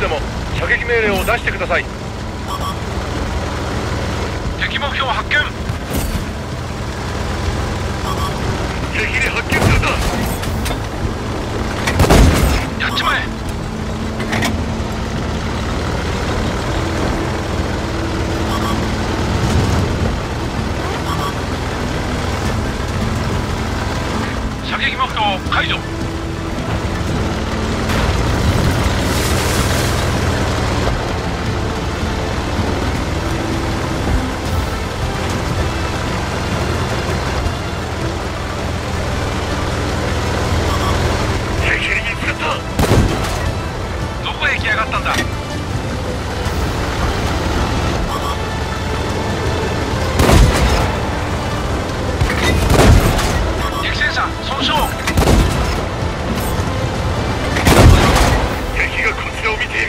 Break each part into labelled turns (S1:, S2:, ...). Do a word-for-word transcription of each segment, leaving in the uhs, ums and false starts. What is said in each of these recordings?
S1: でも射撃命令を出してください。
S2: 敵目標発見。
S1: 敵に発見された。
S2: やっちまえ。射撃目標解除。どこへ行きやがったんだ。敵戦車損傷。
S1: 敵がこちらを見ている。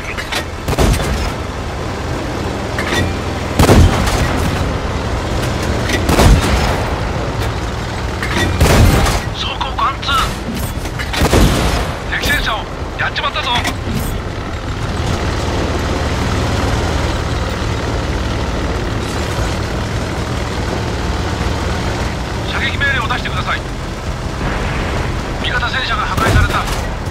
S2: 装甲貫通。敵戦車をやっちまったぞ。射撃命令を出してください。味方戦車が破壊された。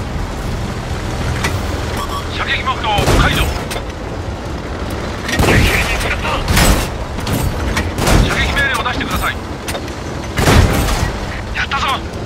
S2: 射撃目標解除。
S1: 敵に見つかった。
S2: 射撃命令を出してください。やったぞ。